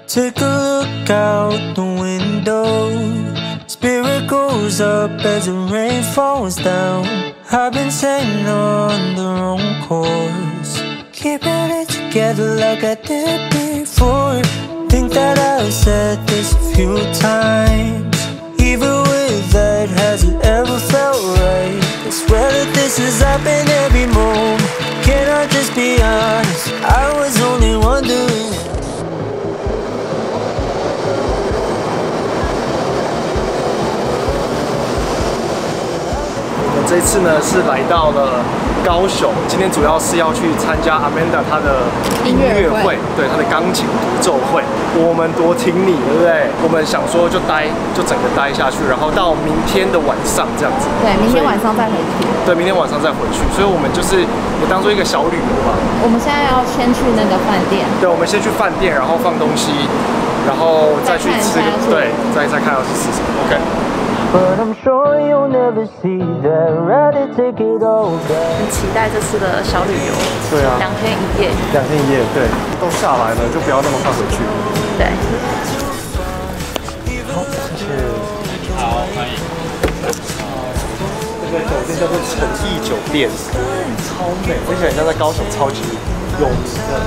Take a look out the window. Spirit goes up as the rain falls down. I've been sailing on the wrong course, keeping it together like I did before. Think that I've said this a few times. Even with that, has it ever felt right? I swear that this has happened every moment. Can I just be honest? I was only wondering. 这一次呢是来到了高雄，今天主要是要去参加 Amanda 她的音乐会，对她的钢琴独奏会。我们多听你，对不对？我们想说就整个待下去，然后到明天的晚上这样子。 对，明天晚上再回去。 对，明天晚上再回去，所以我们就是当做一个小旅游吧。 我们现在要先去那个饭店。对， 我们先去饭店，然后放东西，然后再去吃个，对，再看要去吃什么。OK。 But I'm sure you'll never see that rather take it all back. 很期待这次的小旅游。 对啊，2 天1夜。 2天1夜，对，都下来了，就不要那么快回去。 对。 好，谢谢。 好，欢迎。 这个酒店叫做诚毅酒店，超美，而且人家在高雄超级有名的。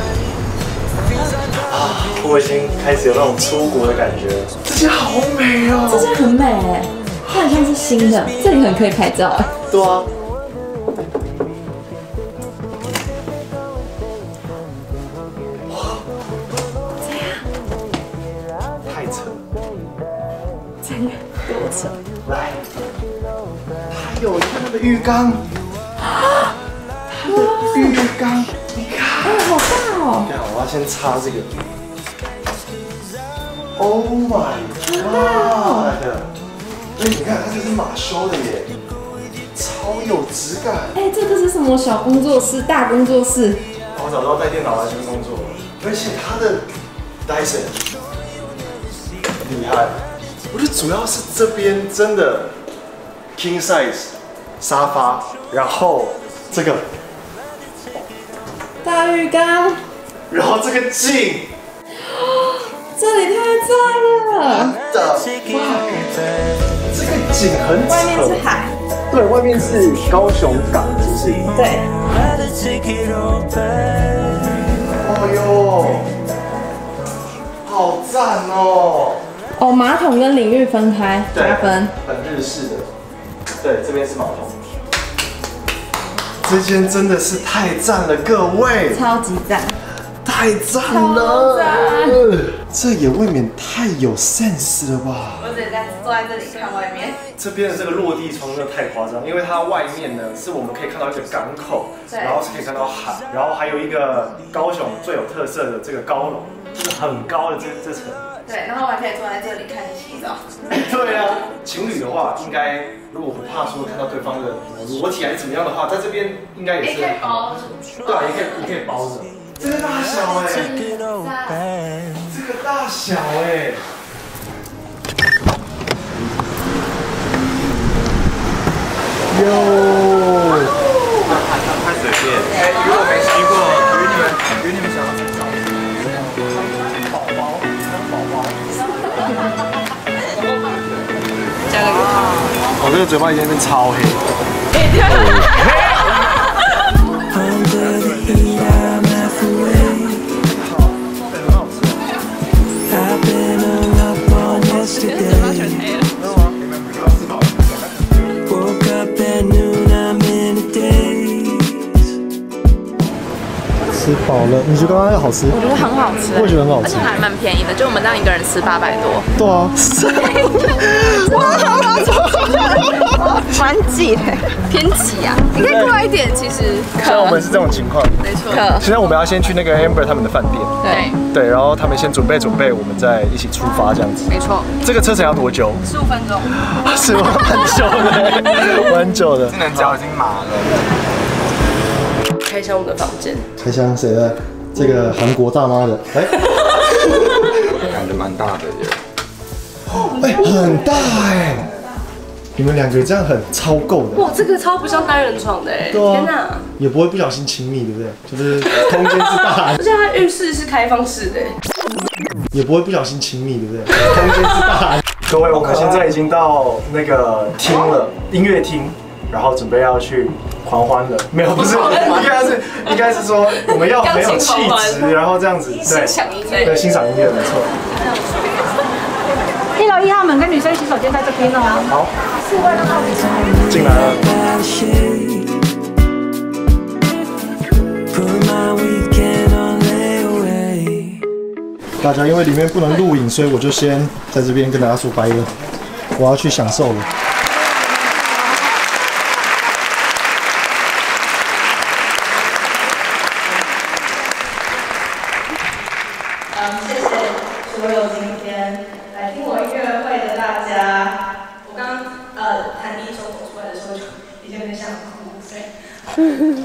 啊，我已经开始有那种出国的感觉了。这间好美哦！ 这间很美哎。 它很像是新的，这里很可以拍照哎。 对啊。哇， 这样。 太扯。 这样多扯。 来，它有那个浴缸。啊！它的浴缸，你看。 哎，好大哦。 对啊，我要先擦这个。Oh my god！ 哎，你看，它这是马修的耶，超有质感。 哎，这个是什么小工作室、大工作室？ 我早知道带电脑来这边工作了。而且它的 Dyson 厉害，我觉得主要是这边真的 king size 沙发，然后这个大浴缸， 然后这个镜， 这里太赞了！ 这个景很扯， 外面是海， 对，外面是高雄港，是不是？ 对。 哦哟，好赞哦！ 哦，马桶跟淋浴分开，加分。 很日式的，对，这边是马桶。这间真的是太赞了，各位， 超级赞。 太赞了！这也未免太有 sense 了吧？ 我只在坐在这里看外面。 这边的这个落地窗真的太夸张，因为它外面呢是我们可以看到一个港口，然后是可以看到海，然后还有一个高雄最有特色的这个高楼，就是很高的这层。 对，然后我还可以坐在这里看你洗澡。 对啊，情侣的话，应该如果不怕说看到对方的裸体还是怎么样的话，在这边应该也是可以包。对啊，也可以包着。 这个大小哎，这个大小哎，哟， 太随便。哎，如果没洗过，与你们想要怎么着？ 宝宝， 加了个我这个嘴巴已经变超黑。吃饱了，你觉得刚刚好吃？ 我觉得很好吃， 我也觉得很好吃， 而且还蛮便宜的，就我们这样一个人吃800多。 对啊， 蛮挤的，偏挤啊！你可以过来一点，其实。 像我们是这种情况， 没错。 现在我们要先去那个 Amber 他们的饭店，对，然后他们先准备，我们再一起出发这样子。 没错。 这个车程要多久 ？15分钟。 是吗？蛮久的，蛮久的。 智能脚已经麻了。 开箱我们的房间， 开箱谁的？这个韩国大妈的，哎， 感觉蛮大的耶。 哎，很大哎！你们2个这样很超够的。 哇，这个超不像单人床的哎！天哪， 也不会不小心亲密，对不对？就是空间是大， 而且它浴室是开放式的。 也不会不小心亲密，对不对？空间是大的。各位，我们现在已经到那个厅了，音乐厅，然后准备要去狂欢了。没有，不是，应该是说我们要很有气质，然后这样子，对，对，欣赏音乐，没错。 1楼1号门跟女生洗手间在这边哦。 好，进来了。大家因为里面不能录影，所以我就先在这边跟大家说拜了。我要去享受了。 谢谢所有今天来听我音乐会的大家。我刚弹第一首走出来的时候，就已经有点想哭，所以。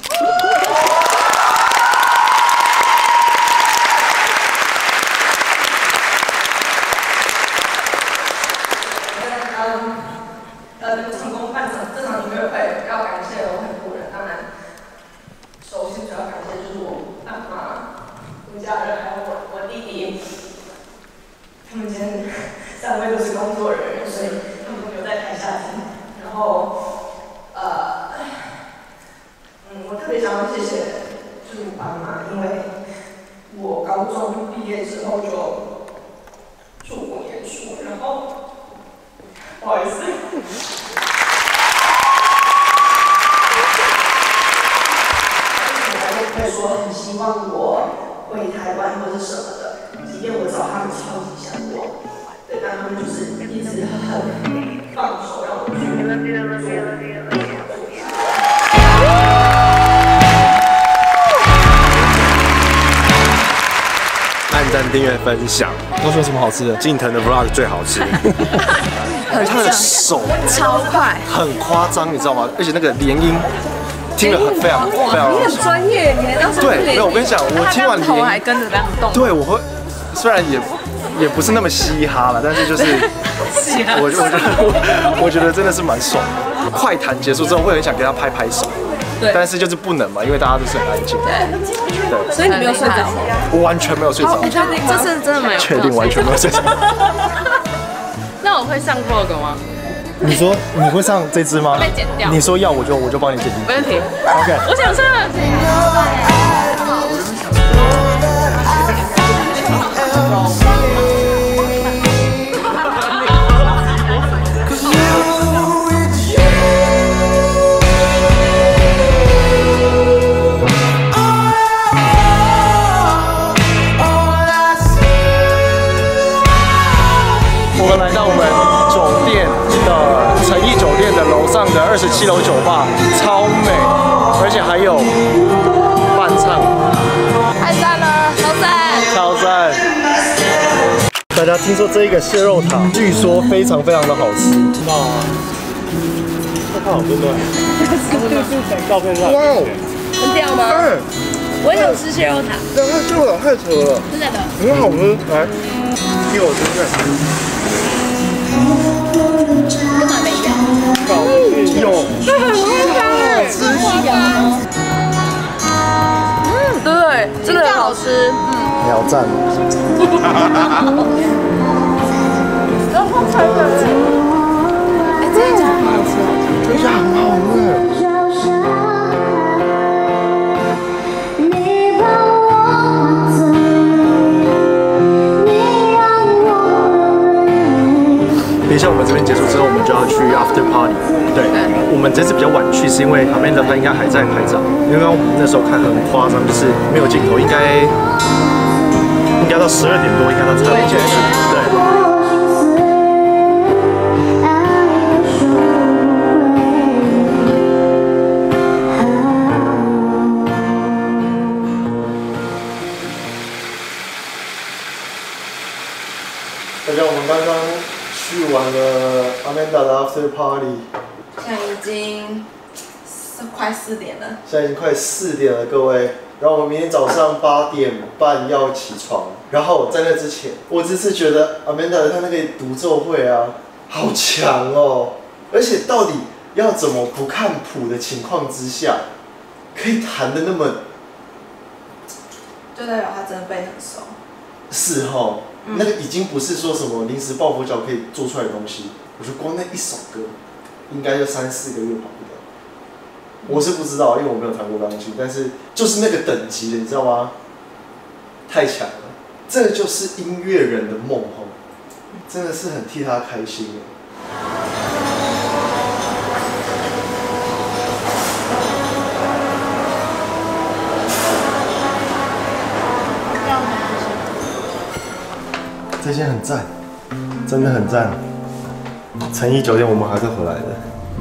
成功办这场音乐会，要感谢有很多人，当然，首先主要感谢就是我爸妈、我家人，还有我弟弟，他们今天3位都是工作人员，所以他们都留在台下听。然后，我特别想要谢谢就是我爸妈，因为我高中毕业之后就出国念书，然后不好意思。可以说很希望我回台湾或者什么的，即便我知道他们超级想我，对，但他们就是一直很放手让我去按赞、订阅、分享。都说有什么好吃的？近藤的 vlog 最好吃。他的手超快， 很夸张，你知道吗？而且那个连音。听了非常你很专业，你还当对，没有，我跟你讲，我听完头还跟着这样动。 对，我会，虽然也不是那么嘻哈了，但是就是，我觉得真的是蛮爽的。快弹结束之后，会很想给他拍拍手，对，但是就是不能嘛，因为大家都是很安静。对， 所以你没有睡着？ 我完全没有睡着。 你确定？这次真的没有？ 确定完全没有睡着。 那我会上 vlog 吗？ 你说你会上这支吗？ 被剪掉。 你说要我就帮你剪进去。 没问题。 OK。 我想上。我们来到我们酒店的诚毅酒店的楼上的27楼酒吧，超美，而且还有伴唱，太赞了，超赞， 超赞！大家听说这一个蟹肉塔，据说非常非常的好吃。太好吃了，照片上，哇哦， 很屌吗？我也想吃蟹肉塔。 这太秀了，太扯了， 真的？ 很好吃，来，听我吃看。 跟哪边一样？ 有， 这很好吃，对，真的很好吃， 秒赞。 然后才哎，这一家很好吃哦， 这家很好吃。等一下，我们这边结束之后，我们就要去 after party。对，我们这次比较晚去，是因为Amanda她应该还在拍照，因为我们那时候看很夸张，就是没有镜头，应该到12点多，应该都才会结束。对。大家，我们刚刚去完了 Amanda 的 after party， 现在已经快4点了。 现在已经快4点了，各位。然后我们明天早上8点半要起床。然后在那之前，我只是觉得 Amanda 她那个独奏会啊，好强哦！而且到底要怎么不看谱的情况之下，可以弹得那么， 就代表他真的背很熟。 4号，那个已经不是说什么临时抱佛脚可以做出来的东西。我觉得光那一首歌，应该就3、4个月跑不掉。我是不知道，因为我没有弹过钢琴，但是就是那个等级的，你知道吗？太强了，这就是音乐人的梦哦，真的是很替他开心耶。这间很赞，真的很赞。诚毅酒店我们还是回来的。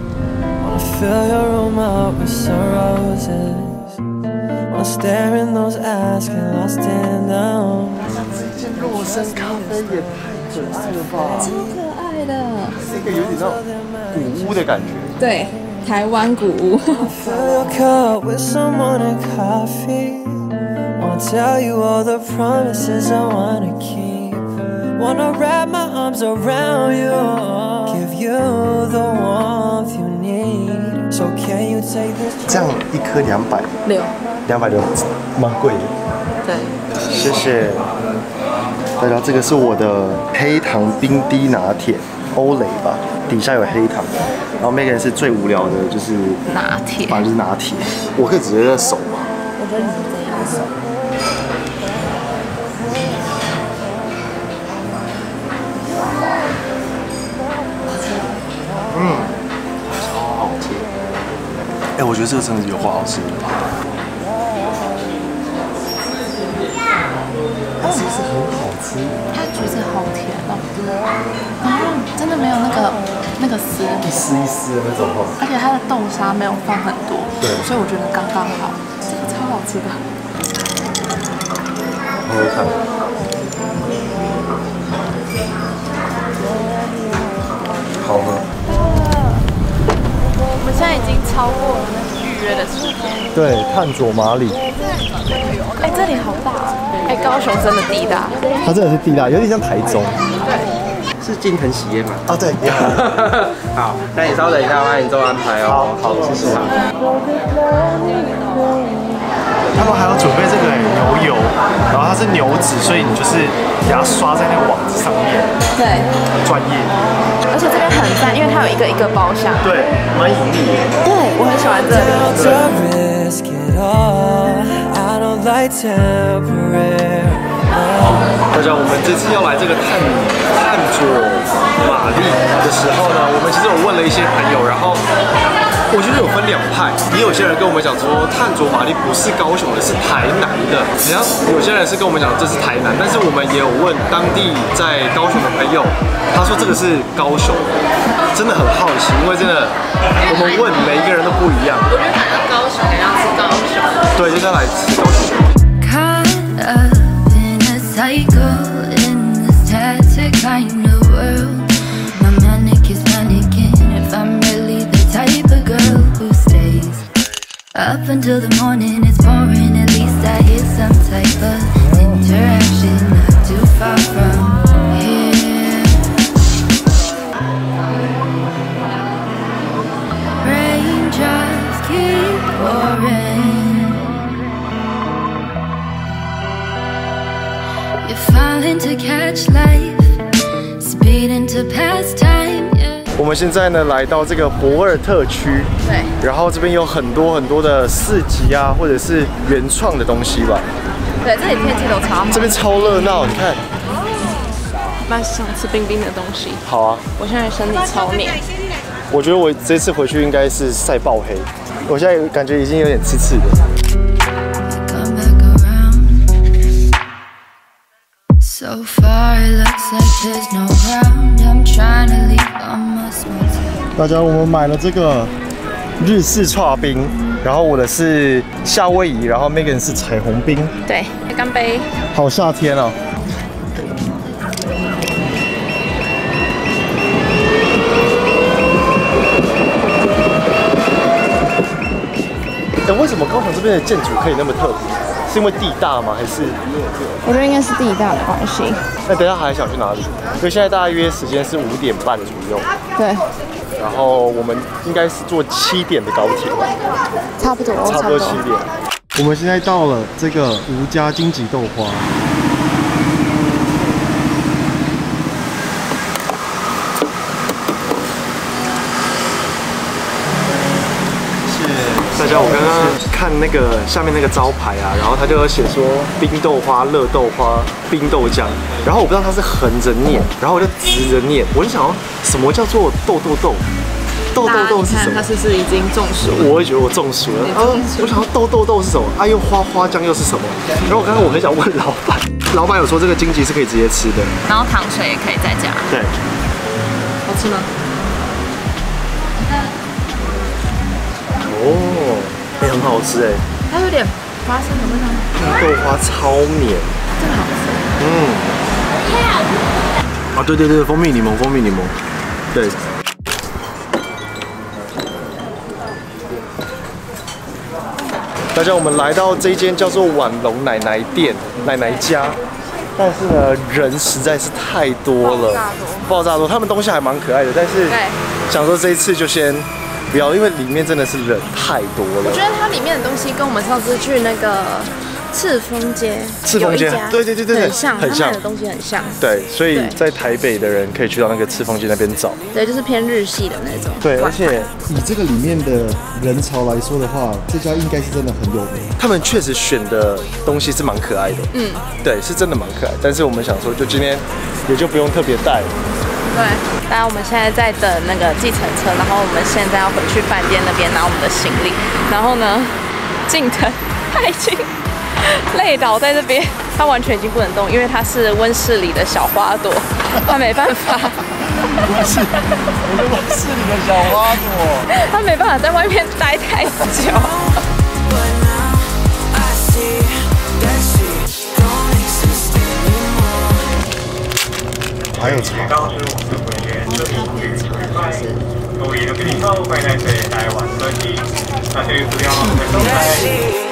这间洛森咖啡也太准了吧！ 超可爱的， 是一个有点那种古屋的感觉。 对，台湾古屋。Tell you all the promises I wanna keep. Wanna wrap my arms around you, give you the warmth you need. So can you take this? 这样一颗260，260，蛮贵的。 对， 谢谢大家。这个是我的黑糖冰滴拿铁，欧蕾吧，底下有黑糖。然后那个人是最无聊的，就是拿铁， 反正就是拿铁。我可以直接在手吗？ 我觉得你是这样手。 超好吃。我觉得这个真的有够好吃。是不是很好吃？ 它橘子好甜哦，然后真的没有那个丝， 一丝一丝的那种哦。 而且它的豆沙没有放很多， 对， 所以我觉得刚刚好，这个超好吃的。 喝喝看。好喝。 我们现在已经超过了那个预约的时间。 对，探索马里。 这里好大啊！高雄真的地大。 它真的是地大，有点像台中。 对。 是金藤喜宴吗？ 哦，对。 好，那你稍等一下，我帮你做安排哦。 好，谢谢。他们还要准备这个牛油，然后它是牛脂，所以你就是给它刷在那个网子上面。对，专业。 而且这边很赞，因为它有一个一个包厢。 对，蛮隐秘的。 对，我很喜欢这里。 大家，我们这次要来这个探索马力的时候呢，我们其实有问了一些朋友，然后我觉得有分2派，也有些人跟我们讲说探索马力不是高雄的，是台南的。然后有些人是跟我们讲这是台南，但是我们也有问当地在高雄的朋友，他说这个是高雄，真的很好奇，因为真的我们问每一个人都不一样。 我觉得来到高雄，你要吃高雄。 对，就是来吃高雄。 Cycle in this static kind of world. My manic is panicking if I'm really the type of girl who stays up until the morning. It's boring, at least I hear some type of interaction not too far from here. Raindrops keep pouring. Falling to catch life, speed into pastime. 我们现在呢来到这个博尔特区， 对， 然后这边有很多的市集啊，或者是原创的东西吧。 对，这里天气都超好。 这边超热闹，你看。 蛮想吃冰冰的东西。 好啊。 我现在身体超黏。 我觉得我这次回去应该是晒爆黑，我现在感觉已经有点刺刺的。 So far, it looks like there's no ground. I'm trying to leave on my small. 大家，我们买了这个日式剉冰，然后我的是夏威夷，然后 Megan 是彩虹冰。 对，干杯！ 好夏天哦。为什么高雄这边的建筑可以那么特别？是因为地大吗？还是？ 我觉得应该是地大的关系。 那等一下还想去哪里？因为现在大概约时间是5点半左右。 对。 然后我们应该是坐7点的高铁。 差不多 7点。我们现在到了这个吴家荆棘豆花。 看那个下面那个招牌啊，然后他就有写说冰豆花、热豆花、冰豆浆，然后我不知道他是横着念，然后我就直着念，我就想要什么叫做豆豆豆？豆豆豆是什么？ 他是不是已经中暑了？ 我也觉得我中暑了。我想要豆豆豆是什么？啊，又花浆又是什么？然后刚刚我很想问老板，老板有说这个荆棘是可以直接吃的， 然后糖水也可以再加。 对， 好吃吗？ 哦，也很好吃哎， 它有点花生的味道。 豆花超绵， 真的好吃。 啊，对对对，蜂蜜柠檬，对。大家，我们来到这间叫做婉龙奶奶店、奶奶家，但是呢，人实在是太多了，爆炸多。他们东西还蛮可爱的，但是想说这一次就先不要，因为里面真的是人太多了。 我觉得它里面的东西跟我们上次去那个赤峰街， 对， 很像，他卖的东西很像。 对，所以在台北的人可以去到那个赤峰街那边找。 对，就是偏日系的那种。 对，而且以这个里面的人潮来说的话，这家应该是真的很有名。 他们确实选的东西是蛮可爱的，对，是真的蛮可爱。但是我们想说，就今天也就不用特别带。 对，大家我们现在在等那个计程车，然后我们现在要回去饭店那边拿我们的行李。然后呢，静腾他已经累倒在这边，他完全已经不能动，因为他是温室里的小花朵，他没办法。 我是温室里的小花朵， 他没办法在外面待太久。 还有茶。 各位の国と海外生台湾とき、多種不良の